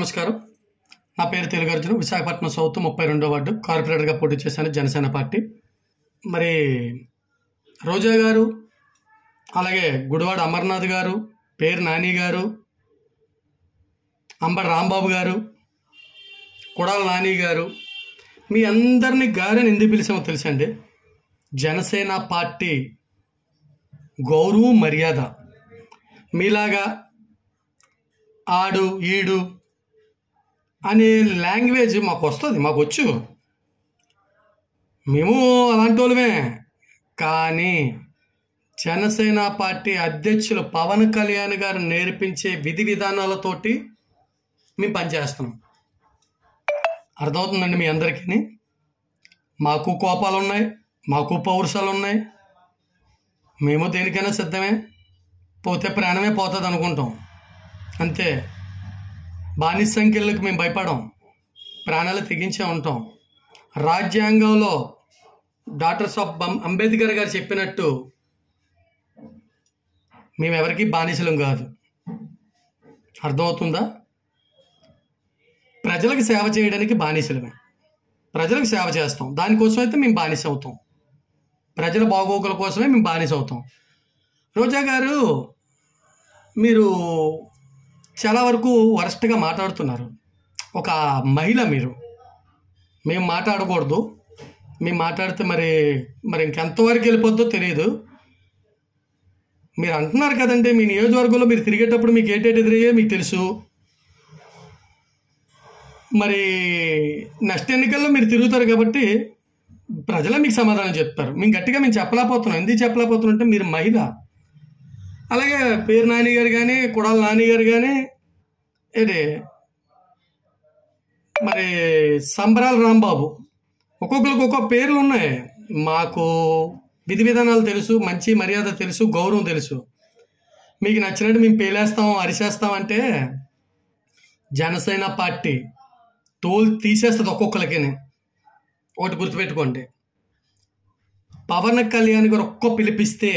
నమస్కారం. నా పేరు తెలుగర్జును. విశాఖపట్నం సౌత్ 32వ వార్డు కార్పొరేటర్గా పోటీ చేశాను జనసేన పార్టీ. మరి రోజా గారు, అలాగే గుడివాడ అమర్నాథ్ గారు, పేరు నాని గారు, అంబడి రాంబాబు గారు, కొడాల నాని గారు, మీ అందరినీ గారని ఎందుకు పిలిచామో తెలుసండి. జనసేన పార్టీ గౌరవం మర్యాద. మీలాగా ఆడు ఈడు అనే లాంగ్వేజ్ మాకు వస్తుంది, మాకు వచ్చు, మేము అలాంటి వాళ్ళమే. కానీ జనసేన పార్టీ అధ్యక్షులు పవన్ కళ్యాణ్ గారు నేర్పించే విధి విధానాలతోటి మేము పనిచేస్తున్నాం. అర్థమవుతుందండి మీ అందరికీ. మాకు కోపాలు ఉన్నాయి, మాకు పౌరుషాలు ఉన్నాయి, మేము దేనికైనా సిద్ధమే. పోతే ప్రాణమే పోతుంది అనుకుంటాం, అంతే. బానిస సంఖ్యలకు మేము భయపడం, ప్రాణాలు తెగించే ఉంటాం. రాజ్యాంగంలో డాక్టర్ అంబేద్కర్ గారు చెప్పినట్టు మేము ఎవరికి బానిసలం కాదు. అర్థమవుతుందా? ప్రజలకు సేవ చేయడానికి బానిసలమే. ప్రజలకు సేవ చేస్తాం, దానికోసం అయితే మేము బానిస అవుతాం. ప్రజల బాగోగుల కోసమే మేము బానిస అవుతాం. రోజా గారు, మీరు చాలా వరకు వరస్ట్గా మాట్లాడుతున్నారు. ఒక మహిళ మీరు. మేము మాట్లాడకూడదు, మేము మాట్లాడితే మరి ఇంకెంతవరకు వెళ్ళిపోద్దో తెలియదు. మీరు అంటున్నారు కదండి, మీ నియోజకవర్గంలో మీరు తిరిగేటప్పుడు మీకు ఏటేటి ఎదురయ్యో మీకు తెలుసు. మరి నెక్స్ట్ ఎన్నికల్లో మీరు తిరుగుతారు కాబట్టి ప్రజలే మీకు సమాధానం చెప్తారు. మేము గట్టిగా మేము చెప్పలేకపోతున్నాం. ఎందుకు చెప్పలేకపోతున్నాం అంటే మీరు మహిళ. అలాగే పేరు నాని గారు కానీ, కొడాల నాని గారు కానీ, మరి సంబరాల రాంబాబు, ఒక్కొక్కరికి ఒక్కొక్క పేర్లు ఉన్నాయి. మాకు విధి విధానాలు తెలుసు, మంచి మర్యాద తెలుసు, గౌరవం తెలుసు. మీకు నచ్చినట్టు మేము పేలేస్తాం, అరిచేస్తామంటే జనసేన పార్టీ తోలు తీసేస్తుంది ఒక్కొక్కరికి. ఒకటి గుర్తుపెట్టుకోండి, పవన్ కళ్యాణ్ గారు ఒక్క పిలిపిస్తే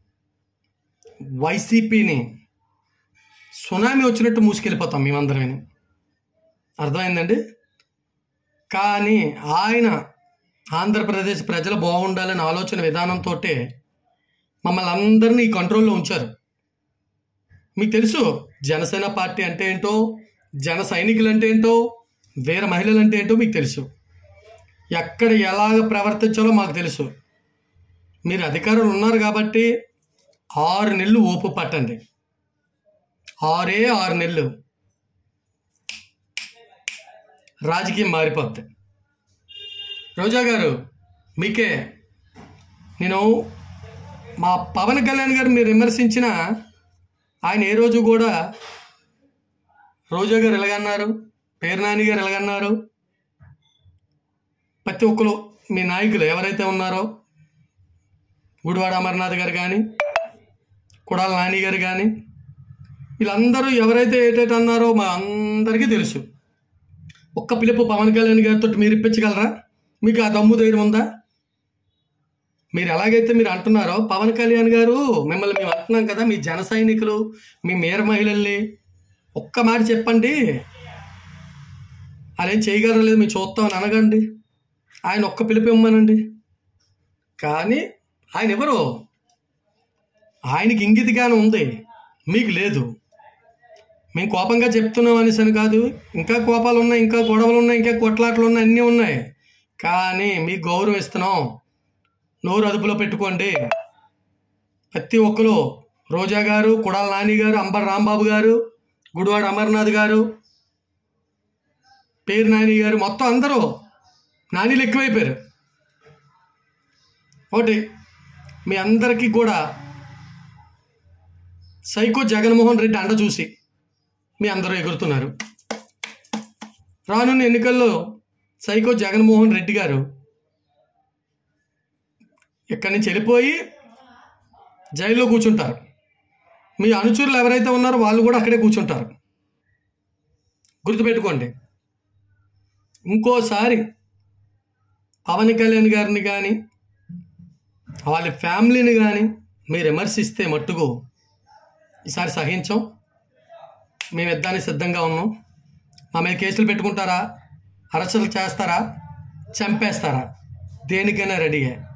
వైసీపీని సునామీ వచ్చినట్టు మూసుకెళ్ళిపోతాం మేమందరమే. అర్థమైందండి? కానీ ఆయన ఆంధ్రప్రదేశ్ ప్రజలు బాగుండాలనే ఆలోచన విధానంతో మమ్మల్ని అందరినీ ఈ కంట్రోల్లో ఉంచారు. మీకు తెలుసు జనసేన పార్టీ అంటే ఏంటో, జన సైనికులు అంటే ఏంటో, వీర మహిళలు అంటే ఏంటో మీకు తెలుసు. ఎక్కడ ఎలాగ ప్రవర్తించాలో మాకు తెలుసు. మీరు అధికారులు ఉన్నారు కాబట్టి 6 నెలలు ఓపు పట్టండి. 6 నెలలు రాజకీయం మారిపోద్ది. రోజా గారు, మీకే నేను మా పవన్ కళ్యాణ్ గారు మీరు విమర్శించిన ఆయన ఏ రోజు కూడా రోజా గారు ఎలాగన్నారు, పేరు నాని గారు ఎలాగన్నారు, ప్రతి ఒక్కరు మీ నాయకులు ఎవరైతే ఉన్నారో, గుడివాడ అమర్నాథ్ గారు కానీ, కొడాల నాని గారు కానీ, వీళ్ళందరూ ఎవరైతే ఏటైతే అన్నారో మా అందరికీ తెలుసు. ఒక్క పిలుపు పవన్ కళ్యాణ్ గారితో మీరు ఇప్పించగలరా? మీకు ఆ దమ్ము ధైర్యం ఉందా? మీరు ఎలాగైతే మీరు అంటున్నారో, పవన్ కళ్యాణ్ గారు మిమ్మల్ని మేము అంటున్నాం కదా, మీ జన సైనికులు, మీ మేర మహిళల్ని ఒక్క మాట చెప్పండి, ఆయన ఏం చేయగలరా లేదు మేము చూస్తామని అనగండి. ఆయన ఒక్క పిలుపు ఇవ్వమనండి. కానీ ఆయన ఎవరు? ఆయనకి ఇంగిత జ్ఞానం ఉంది, మీకు లేదు. మేము కోపంగా చెప్తున్నాం అనేసి అని కాదు. ఇంకా కోపాలు ఉన్నాయి, ఇంకా గొడవలు ఉన్నాయి, ఇంకా కొట్లాట్లు ఉన్నాయి, అన్నీ ఉన్నాయి. కానీ మీకు గౌరవం ఇస్తున్నాం. నోరు అదుపులో పెట్టుకోండి. ప్రతి ఒక్కరు, రోజా గారు, కొడాల నాని గారు, అంబడి రాంబాబు గారు, గుడివాడ అమర్నాథ్ గారు, పేరు నాని గారు, మొత్తం అందరూ నానీలు ఎక్కువైపోయారు. ఒకటి మీ అందరికీ కూడా సైకో జగన్మోహన్ రెడ్డి అండ చూసి మీ అందరూ ఎగురుతున్నారు. రానున్న ఎన్నికల్లో సైకో జగన్మోహన్ రెడ్డి గారు ఇక్కడి నుంచి వెళ్ళిపోయి జైల్లో కూర్చుంటారు. మీ అనుచరులు ఎవరైతే ఉన్నారో వాళ్ళు కూడా అక్కడే కూర్చుంటారు. గుర్తుపెట్టుకోండి. ఇంకోసారి పవన్ కళ్యాణ్ గారిని కానీ, వాళ్ళ ఫ్యామిలీని కానీ మీరు విమర్శిస్తే మట్టుకు ఈసారి సహించాం. మేము యుద్ధానికి సిద్ధంగా ఉన్నాం. మా మీద కేసులు పెట్టుకుంటారా, అరెస్టులు చేస్తారా, చంపేస్తారా, దేనికైనా రెడీయే.